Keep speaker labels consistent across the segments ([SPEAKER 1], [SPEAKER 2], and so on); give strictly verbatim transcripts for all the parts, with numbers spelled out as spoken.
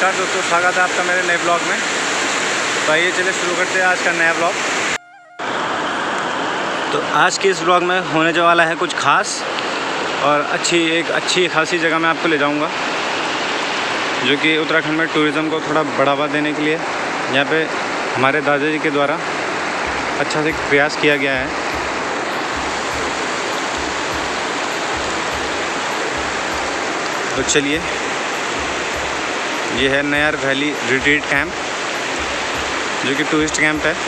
[SPEAKER 1] नमस्कार दोस्तों, स्वागत है आपका मेरे नए ब्लॉग में। तो आइए चलिए शुरू करते हैं आज का नया ब्लॉग। तो आज के इस ब्लॉग में होने जो वाला है कुछ खास और अच्छी एक अच्छी खासी जगह मैं आपको ले जाऊंगा, जो कि उत्तराखंड में टूरिज़्म को थोड़ा बढ़ावा देने के लिए यहाँ पे हमारे दादाजी के द्वारा अच्छा से प्रयास किया गया है। तो चलिए, ये है नयार वैली रिट्रीट कैंप, जो कि टूरिस्ट कैंप है।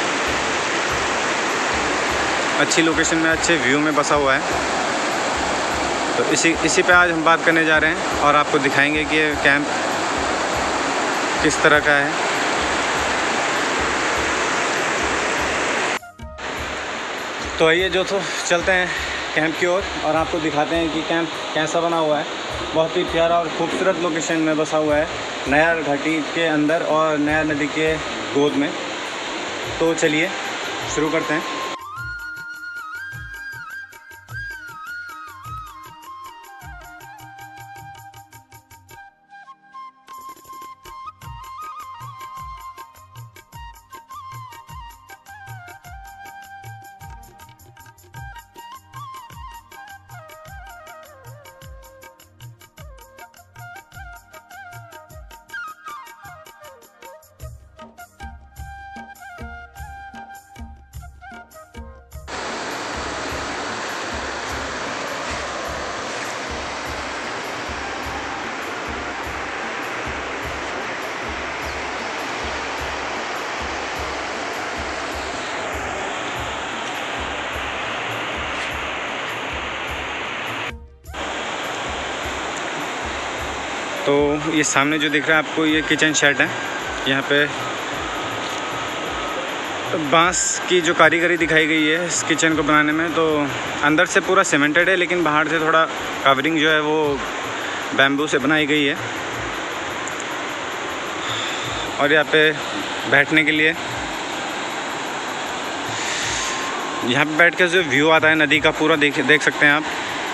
[SPEAKER 1] अच्छी लोकेशन में अच्छे व्यू में बसा हुआ है। तो इसी इसी पे आज हम बात करने जा रहे हैं और आपको दिखाएंगे कि ये कैंप किस तरह का है। तो आइए जो तो चलते हैं कैंप की ओर और, और आपको दिखाते हैं कि कैंप कैसा बना हुआ है। बहुत ही प्यारा और खूबसूरत लोकेशन में बसा हुआ है, नयार घाटी के अंदर और नयार नदी के गोद में। तो चलिए शुरू करते हैं। तो ये सामने जो दिख रहा है आपको, ये किचन शेड है। यहाँ पे बांस की जो कारीगरी दिखाई गई है इस किचन को बनाने में, तो अंदर से पूरा सीमेंटेड है, लेकिन बाहर से थोड़ा कवरिंग जो है वो बैम्बू से बनाई गई है। और यहाँ पे बैठने के लिए, यहाँ पे बैठ के जो व्यू आता है नदी का पूरा देख देख सकते हैं आप,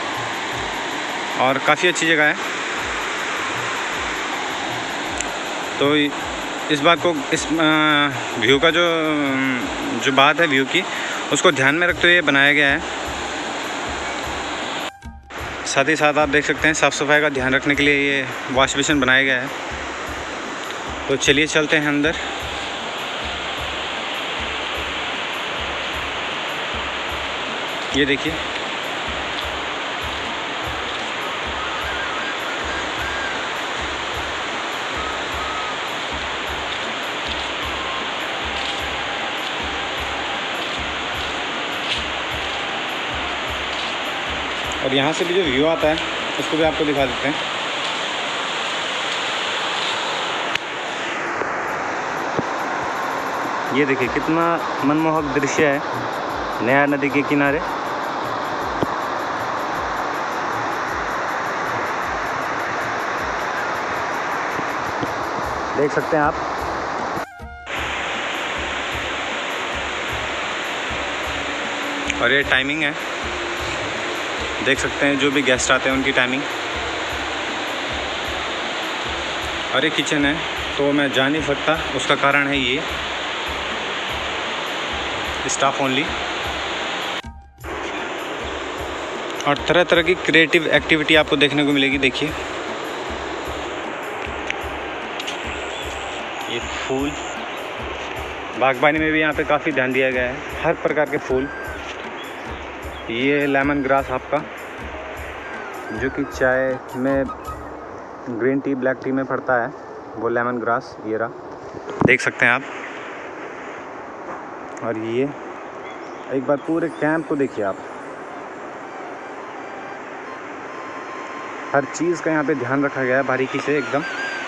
[SPEAKER 1] और काफ़ी अच्छी जगह है। तो इस बात को, इस व्यू का जो जो बात है व्यू की, उसको ध्यान में रखते हुए ये बनाया गया है। साथ ही साथ आप देख सकते हैं साफ़ सफाई का ध्यान रखने के लिए ये वॉश बेसिन बनाया गया है। तो चलिए चलते हैं अंदर। ये देखिए, और यहाँ से भी जो व्यू आता है उसको भी आपको दिखा देते हैं। ये देखिए कितना मनमोहक दृश्य है नयार नदी के किनारे। देख सकते हैं आप। और ये टाइमिंग है, देख सकते हैं जो भी गेस्ट आते हैं उनकी टाइमिंग। और ये किचन है, तो मैं जा नहीं सकता, उसका कारण है ये स्टाफ ओनली। और तरह तरह की क्रिएटिव एक्टिविटी आपको देखने को मिलेगी। देखिए ये फूल, बागबानी में भी यहाँ पे काफ़ी ध्यान दिया गया है, हर प्रकार के फूल। ये लेमन ग्रास आपका, जो कि चाय में, ग्रीन टी, ब्लैक टी में पड़ता है, वो लेमन ग्रास ये रहा, देख सकते हैं आप। और ये एक बार पूरे कैंप को देखिए आप, हर चीज़ का यहाँ पे ध्यान रखा गया है बारीकी से एकदम।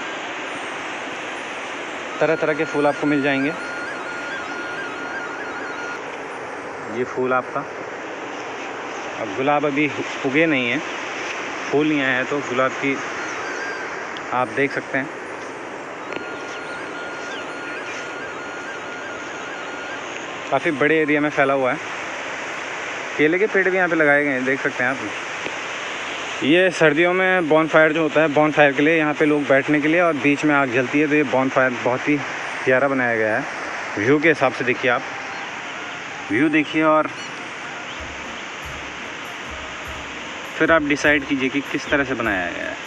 [SPEAKER 1] तरह तरह के फूल आपको मिल जाएंगे। ये फूल आपका, अब गुलाब अभी उगे नहीं है, फूल नहीं आया है, तो गुलाब की आप देख सकते हैं। काफ़ी बड़े एरिया में फैला हुआ है। केले के पेड़ भी यहाँ पे लगाए गए हैं, देख सकते हैं आप। ये सर्दियों में बॉनफायर जो होता है, बॉनफायर के लिए यहाँ पे लोग बैठने के लिए, और बीच में आग जलती है, तो ये बॉनफायर बहुत ही प्यारा बनाया गया है। व्यू के हिसाब से देखिए आप, व्यू देखिए और फिर आप डिसाइड कीजिए कि किस तरह से बनाया गया है।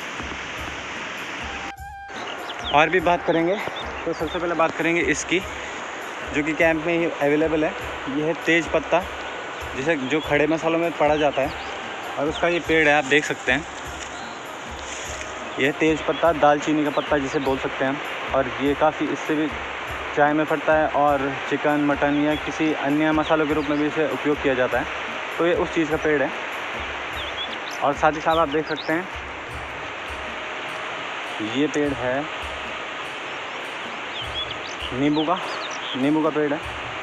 [SPEAKER 1] और भी बात करेंगे तो सबसे पहले बात करेंगे इसकी, जो कि कैंप में ही अवेलेबल है। ये है तेज पत्ता, जिसे जो खड़े मसालों में पड़ा जाता है, और उसका ये पेड़ है, आप देख सकते हैं। यह तेज पत्ता, दालचीनी का पत्ता जिसे बोल सकते हैं, और ये काफ़ी इससे भी चाय में पड़ता है, और चिकन, मटन या किसी अन्य मसालों के रूप में भी इसे उपयोग किया जाता है। तो ये उस चीज़ का पेड़ है। और साथ ही साथ आप देख सकते हैं ये पेड़ है नींबू का, नींबू का पेड़ है।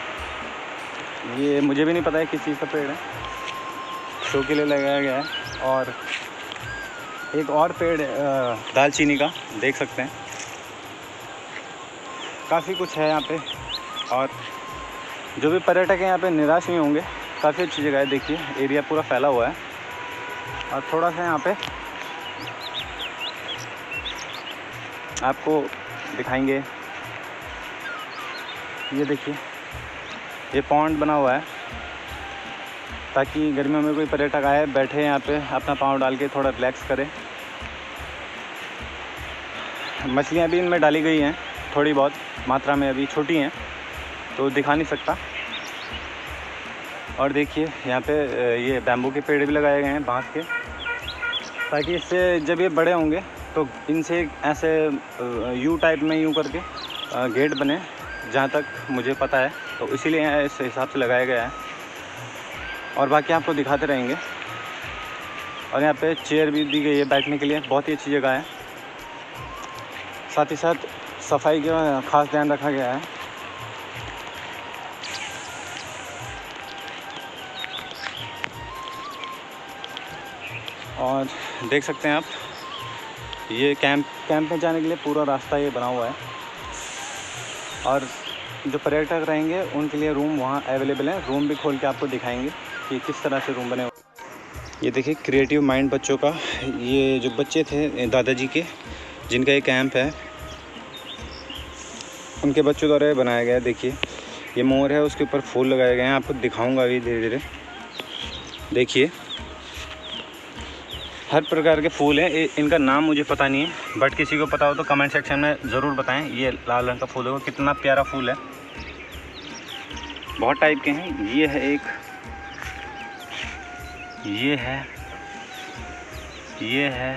[SPEAKER 1] ये मुझे भी नहीं पता है किस चीज़ का पेड़ है, शो के लिए लगाया गया है। और एक और पेड़ दालचीनी का, देख सकते हैं। काफ़ी कुछ है यहाँ पे, और जो भी पर्यटक हैं यहाँ पे निराश नहीं होंगे। काफ़ी अच्छी जगह है, देखिए एरिया पूरा फैला हुआ है। और थोड़ा सा यहाँ पे आपको दिखाएंगे, ये देखिए ये पॉन्ड बना हुआ है, ताकि गर्मियों में कोई पर्यटक आए, बैठे यहाँ पे अपना पाँव डाल के थोड़ा रिलैक्स करे। मछलियाँ भी इनमें डाली गई हैं, थोड़ी बहुत मात्रा में, अभी छोटी हैं तो दिखा नहीं सकता। और देखिए यहाँ पे ये बैम्बू के पेड़ भी लगाए गए हैं, बांस के, ताकि इससे जब ये बड़े होंगे तो इनसे ऐसे यू टाइप में यूँ करके गेट बने, जहाँ तक मुझे पता है, तो इसीलिए इस हिसाब से लगाया गया है। और बाकी आपको दिखाते रहेंगे। और यहाँ पे चेयर भी दी गई है बैठने के लिए, बहुत ही अच्छी जगह है। साथ ही साथ सफाई का खास ध्यान रखा गया है। और देख सकते हैं आप, ये कैंप कैंप में जाने के लिए पूरा रास्ता ये बना हुआ है। और जो पर्यटक रहेंगे उनके लिए रूम वहाँ अवेलेबल है। रूम भी खोल के आपको दिखाएंगे कि किस तरह से रूम बने हुए। ये देखिए क्रिएटिव माइंड बच्चों का, ये जो बच्चे थे दादाजी के, जिनका ये कैंप है, उनके बच्चों द्वारा बनाया गया है। देखिए ये मोर है, उसके ऊपर फूल लगाए गए हैं, आपको दिखाऊंगा अभी धीरे धीरे। देखिए हर प्रकार के फूल हैं, इनका नाम मुझे पता नहीं है, बट किसी को पता हो तो कमेंट सेक्शन में ज़रूर बताएं। ये लाल रंग का फूल है, कितना प्यारा फूल है। बहुत टाइप के हैं। ये है एक, ये है, ये है,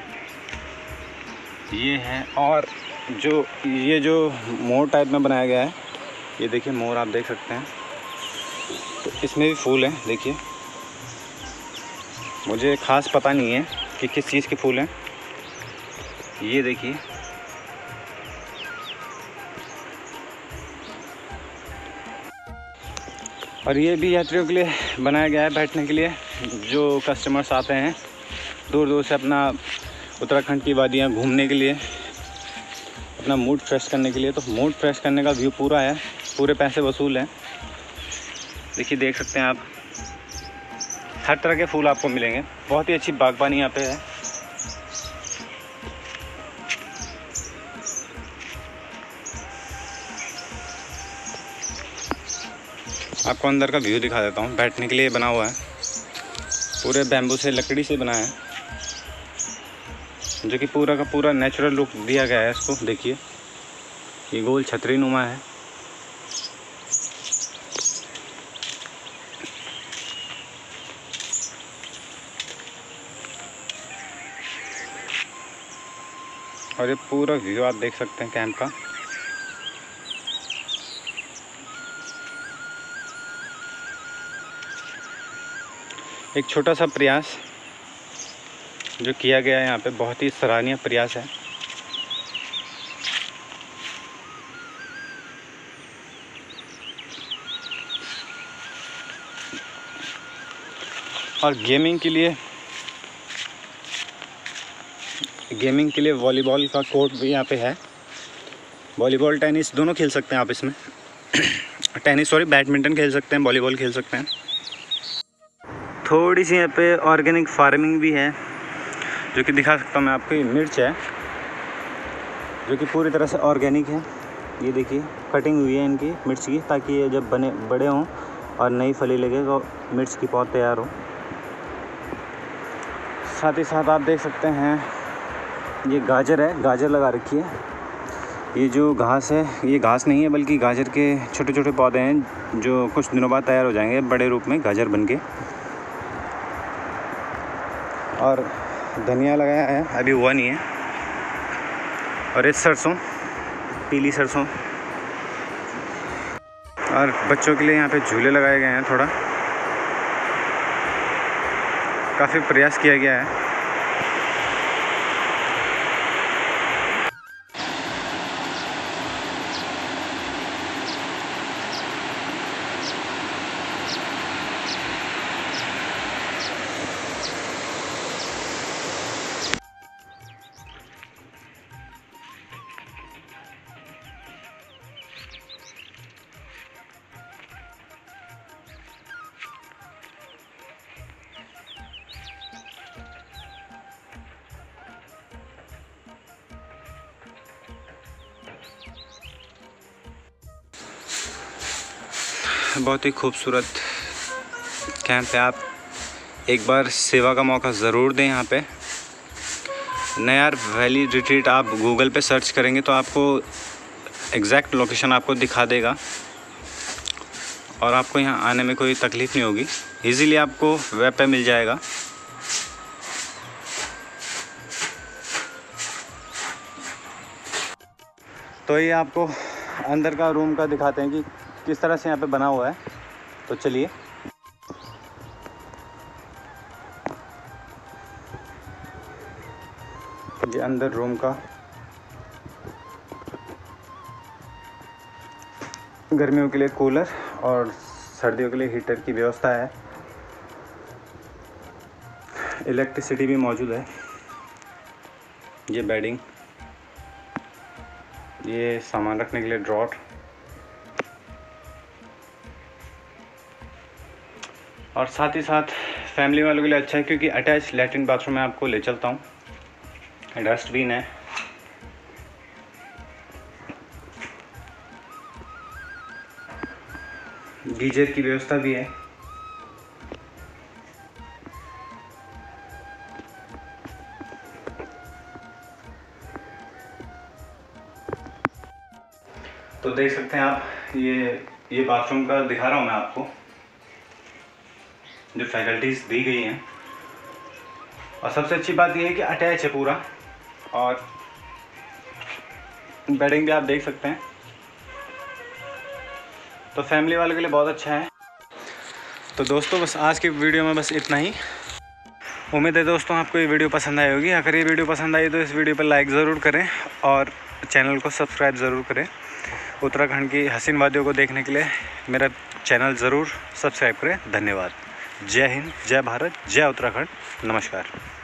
[SPEAKER 1] ये है, और जो ये जो मोर टाइप में बनाया गया है, ये देखिए मोर आप देख सकते हैं। तो इसमें भी फूल हैं, देखिए मुझे ख़ास पता नहीं है कि किस चीज़ के फूल हैं। ये देखिए और ये भी यात्रियों के लिए बनाया गया है, बैठने के लिए। जो कस्टमर्स आते हैं दूर दूर से अपना उत्तराखंड की वादियाँ घूमने के लिए, अपना मूड फ्रेश करने के लिए, तो मूड फ्रेश करने का व्यू पूरा है, पूरे पैसे वसूल हैं। देखिए देख सकते हैं आप, हर तरह के फूल आपको मिलेंगे। बहुत ही अच्छी बागबानी यहाँ पे है। आपको अंदर का व्यू दिखा देता हूँ। बैठने के लिए बना हुआ है, पूरे बैम्बू से, लकड़ी से बना है, जो कि पूरा का पूरा नेचुरल लुक दिया गया है इसको। देखिए ये गोल छतरी नुमा है। और ये पूरा व्यू आप देख सकते हैं कैंप का। एक छोटा सा प्रयास जो किया गया है यहाँ पे, बहुत ही सराहनीय प्रयास है। और गेमिंग के लिए गेमिंग के लिए वॉलीबॉल का कोर्ट भी यहाँ पे है। वॉलीबॉल टेनिस दोनों खेल सकते हैं आप इसमें। टेनिस सॉरी बैडमिंटन खेल सकते हैं, वॉलीबॉल खेल सकते हैं। थोड़ी सी यहाँ पे ऑर्गेनिक फार्मिंग भी है, जो कि दिखा सकता हूँ मैं आपको। ये मिर्च है जो कि पूरी तरह से ऑर्गेनिक है। ये देखिए कटिंग हुई है इनकी मिर्च की, ताकि ये जब बने बड़े हों और नई फली लगे तो मिर्च की पौध तैयार हो। साथ ही साथ आप देख सकते हैं ये गाजर है, गाजर लगा रखी है। ये जो घास है ये घास नहीं है बल्कि गाजर के छोटे छोटे पौधे हैं जो कुछ दिनों बाद तैयार हो जाएंगे बड़े रूप में गाजर बनके। और धनिया लगाया है, अभी हुआ नहीं है। और ये सरसों, पीली सरसों। और बच्चों के लिए यहाँ पे झूले लगाए गए हैं। थोड़ा काफ़ी प्रयास किया गया है। बहुत ही खूबसूरत कैंप है। आप एक बार सेवा का मौका ज़रूर दें यहाँ पे। नयार वैली रिट्रीट आप गूगल पे सर्च करेंगे तो आपको एग्जैक्ट लोकेशन आपको दिखा देगा और आपको यहाँ आने में कोई तकलीफ़ नहीं होगी। इजीली आपको वेब पे मिल जाएगा। तो ये आपको अंदर का रूम का दिखाते हैं कि किस तरह से यहाँ पे बना हुआ है। तो चलिए। ये अंदर रूम का गर्मियों के लिए कूलर और सर्दियों के लिए हीटर की व्यवस्था है। इलेक्ट्रिसिटी भी मौजूद है। ये बेडिंग, ये सामान रखने के लिए ड्रॉट और साथ ही साथ फैमिली वालों के लिए अच्छा है क्योंकि अटैच लैट्रिन बाथरूम में आपको ले चलता हूँ। डस्टबिन है, गीजर की व्यवस्था भी है। तो देख सकते हैं आप, ये ये बाथरूम का दिखा रहा हूँ मैं आपको जो फैकल्टीज़ दी गई हैं। और सबसे अच्छी बात यह है कि अटैच है पूरा और बेडिंग भी आप देख सकते हैं। तो फैमिली वालों के लिए बहुत अच्छा है। तो दोस्तों बस आज की वीडियो में बस इतना ही। उम्मीद है दोस्तों आपको ये वीडियो पसंद आई होगी। अगर ये वीडियो पसंद आई तो इस वीडियो पर लाइक ज़रूर करें और चैनल को सब्सक्राइब ज़रूर करें। उत्तराखंड की हसीन वादियों को देखने के लिए मेरा चैनल ज़रूर सब्सक्राइब करें। धन्यवाद। जय हिंद, जय भारत, जय उत्तराखंड। नमस्कार।